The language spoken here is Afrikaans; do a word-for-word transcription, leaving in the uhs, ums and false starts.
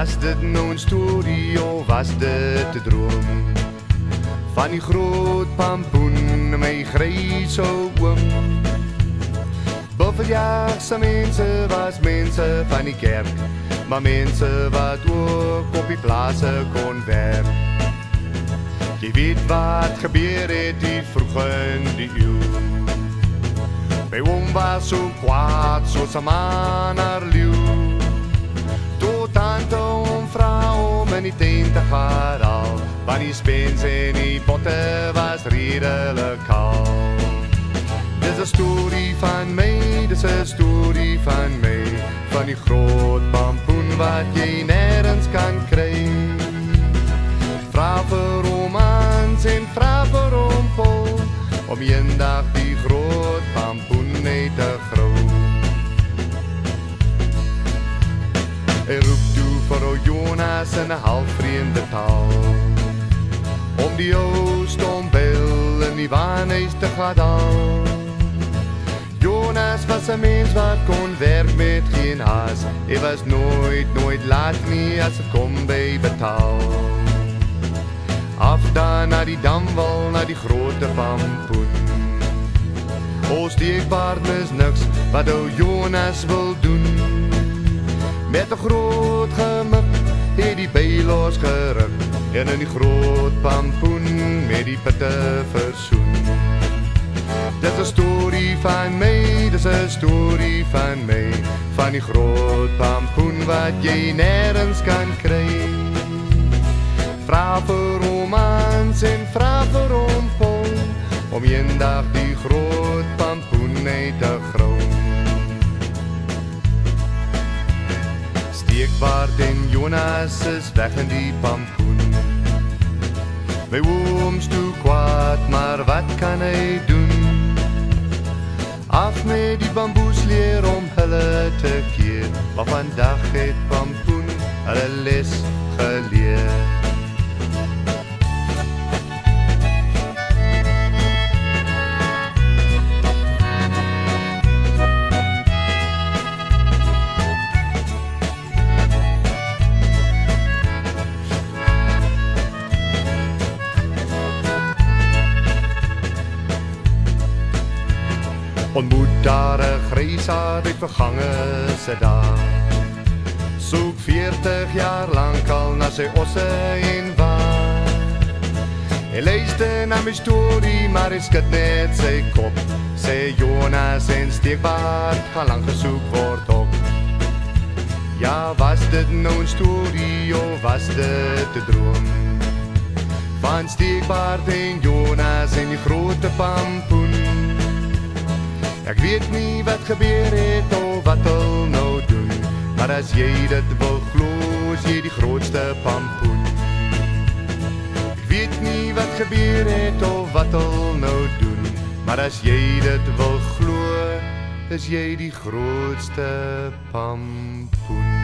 Was dit nou 'n storie of was dit 'n droom? Van die groot Pampoen, my gryse oom. Buffeljags se mense was mense van die kerk, maar mense wat ook op die plase kon werk. Jy weet wat gebeur het die vroeg in die eeuw. My oom was so kwaad soos 'n MAANHAAR leeu. Tot tante om vrou om in die tuin te gaan haal, want die SPENS en die POTTE was redelik kaal. Dis 'n storie van my, dis 'n storie van my, van die groot Pampoen wat jy nerens kan kry. Vra vir romans en vra vir ompel, om eendag die groot Pampoen uit te grou. Hy roep toe vir ou Jonas in 'n halfvreemde taal, om die ou stombel in die waanhuis te gaan haal. Jonas was 'n mens wat kon werk met geen haas. Hy was nooit, nooit laat nie as het kom by betaal. Af daar na die damwal, na die grote Pampoen. O steekpaard is niks wat ou Jonas wil doen. Met 'n groot gemik het die by losgeruk, en in die groot Pampoen met die pitte versoen. Dis 'n storie van my, dis 'n storie van my, van die groot Pampoen wat jy nerens kan kry. Vra vir romans en vra vir ompel, om eendag die groot Pampoen uit te grou. Steekpaard en Jonas is weg in die Pampoen. My ooms toe kwaad, maar wat kan hy doen? Af met die bamboesleer om hulle te keer, maar vandag het Pampoen hulle les geleer. Ontmoet daar 'n grysaard uit vergange se dae. Soek veertig jaar lank al na sy osse en waar. Hy luister na my storie, maar hy skud net sy kop. Sê Jonas en steekpaard gaan lang gesoek word ook. Ja, was dit nou 'n storie of was dit 'n droom? Van steekpaard en Jonas en die grote Pampoen. Ek weet nie wat gebeur het of wat hulle nou doen, maar as jy dit wil glo, is jy die grootste Pampoen. Ek weet nie wat gebeur het of wat hulle nou doen, maar as jy dit wil glo, is jy die grootste Pampoen.